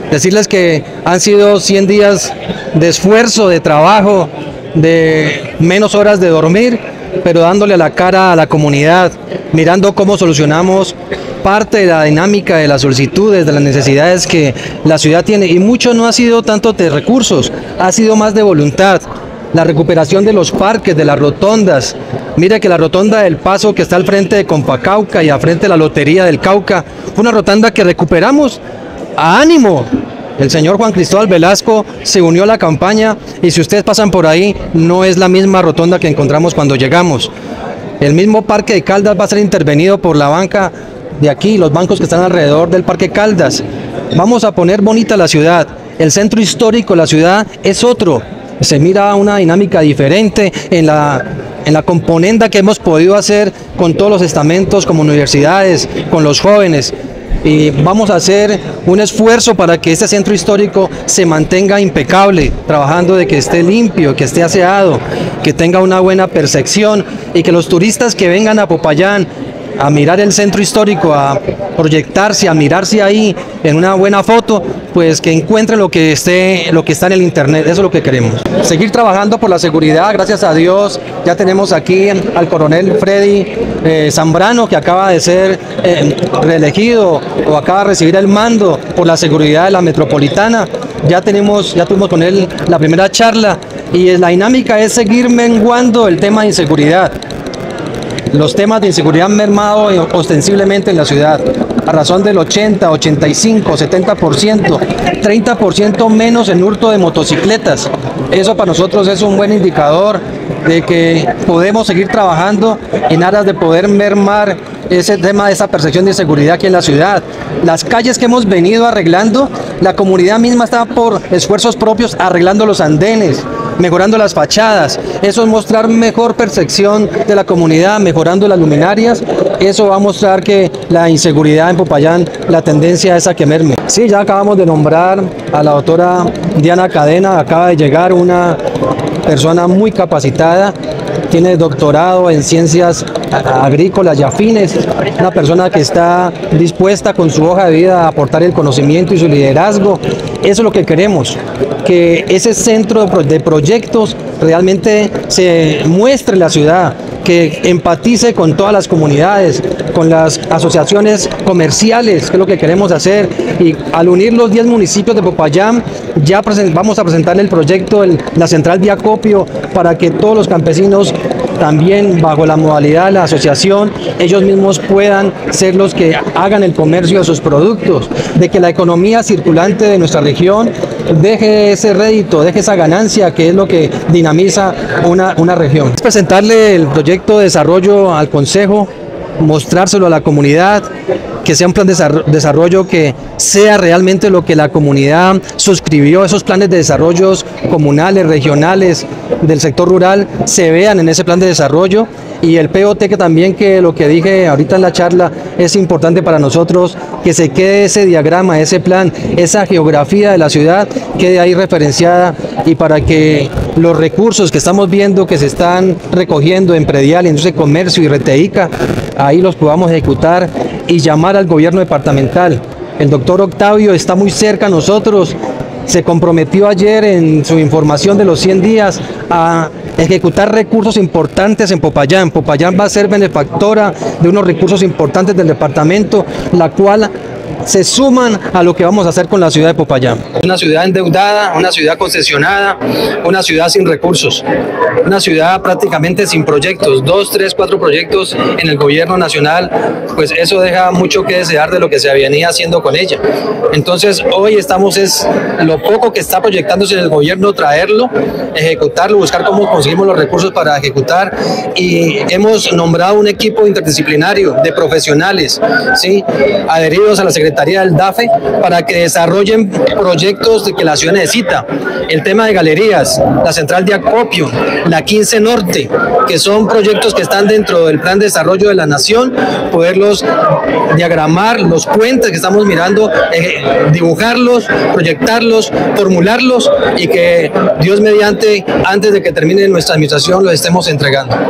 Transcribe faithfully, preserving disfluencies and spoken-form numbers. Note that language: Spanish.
Decirles que han sido cien días de esfuerzo, de trabajo, de menos horas de dormir, pero dándole la cara a la comunidad, mirando cómo solucionamos parte de la dinámica de las solicitudes, de las necesidades que la ciudad tiene. Y mucho no ha sido tanto de recursos, ha sido más de voluntad. La recuperación de los parques, de las rotondas. Mire que la rotonda del Paso, que está al frente de Compacauca y al frente de la Lotería del Cauca, fue una rotonda que recuperamos a ánimo. El señor Juan Cristóbal Velasco se unió a la campaña y si ustedes pasan por ahí, no es la misma rotonda que encontramos cuando llegamos. El mismo Parque de Caldas va a ser intervenido por la banca de aquí, los bancos que están alrededor del Parque Caldas. Vamos a poner bonita la ciudad. El centro histórico de la ciudad es otro. Se mira una dinámica diferente en la, en la componenda que hemos podido hacer con todos los estamentos, como universidades, con los jóvenes. Y vamos a hacer un esfuerzo para que este centro histórico se mantenga impecable, trabajando de que esté limpio, que esté aseado, que tenga una buena percepción y que los turistas que vengan a Popayán a mirar el centro histórico, a proyectarse, a mirarse ahí en una buena foto, pues que encuentren lo que esté, lo que está en el internet. Eso es lo que queremos. Seguir trabajando por la seguridad. Gracias a Dios ya tenemos aquí al coronel Freddy eh, Zambrano, que acaba de ser eh, reelegido o acaba de recibir el mando por la seguridad de la metropolitana. Ya tenemos, ya tuvimos con él la primera charla y la dinámica es seguir menguando el tema de inseguridad. Los temas de inseguridad han mermado ostensiblemente en la ciudad, a razón del ochenta, ochenta y cinco, setenta por ciento, treinta por ciento menos en hurto de motocicletas. Eso para nosotros es un buen indicador de que podemos seguir trabajando en aras de poder mermar ese tema de esa percepción de inseguridad aquí en la ciudad. Las calles que hemos venido arreglando, la comunidad misma está por esfuerzos propios arreglando los andenes, mejorando las fachadas. Eso es mostrar mejor percepción de la comunidad, mejorando las luminarias. Eso va a mostrar que la inseguridad en Popayán, la tendencia es a que merme. Sí, ya acabamos de nombrar a la doctora Diana Cadena, acaba de llegar una persona muy capacitada, tiene doctorado en ciencias agrícolas y afines, una persona que está dispuesta con su hoja de vida a aportar el conocimiento y su liderazgo. Eso es lo que queremos, que ese centro de proyectos realmente se muestre en la ciudad, que empatice con todas las comunidades, con las asociaciones comerciales, que es lo que queremos hacer. Y al unir los diez municipios de Popayán, ya vamos a presentar el proyecto en la central de acopio para que todos los campesinos, también bajo la modalidad de la asociación, ellos mismos puedan ser los que hagan el comercio de sus productos, de que la economía circulante de nuestra región deje ese rédito, deje esa ganancia que es lo que dinamiza una, una región. Es presentarle el proyecto de desarrollo al Consejo, mostrárselo a la comunidad, que sea un plan de desarrollo que sea realmente lo que la comunidad suscribió, esos planes de desarrollo comunales, regionales, del sector rural, se vean en ese plan de desarrollo. Y el P O T, que también, que lo que dije ahorita en la charla, es importante para nosotros, que se quede ese diagrama, ese plan, esa geografía de la ciudad, quede ahí referenciada, y para que los recursos que estamos viendo que se están recogiendo en predial, industria, comercio y Reteica, ahí los podamos ejecutar y llamar al gobierno departamental. El doctor Octavio está muy cerca a nosotros, se comprometió ayer en su información de los cien días a ejecutar recursos importantes en Popayán. Popayán va a ser benefactora de unos recursos importantes del departamento, la cual se suman a lo que vamos a hacer con la ciudad de Popayán. Una ciudad endeudada, una ciudad concesionada, una ciudad sin recursos, una ciudad prácticamente sin proyectos, dos, tres, cuatro proyectos en el gobierno nacional, pues eso deja mucho que desear de lo que se venía haciendo con ella. Entonces hoy estamos, es lo poco que está proyectándose en el gobierno, traerlo, ejecutarlo, buscar cómo conseguimos los recursos para ejecutar, y hemos nombrado un equipo interdisciplinario de profesionales, ¿sí?, adheridos a la Secretaría del D A F E, para que desarrollen proyectos de que la ciudad necesita. El tema de galerías, la central de acopio, la quince Norte, que son proyectos que están dentro del plan de desarrollo de la nación, poderlos diagramar, los puentes que estamos mirando, eh, dibujarlos, proyectarlos, formularlos, y que Dios mediante, antes de que termine nuestra administración, los estemos entregando.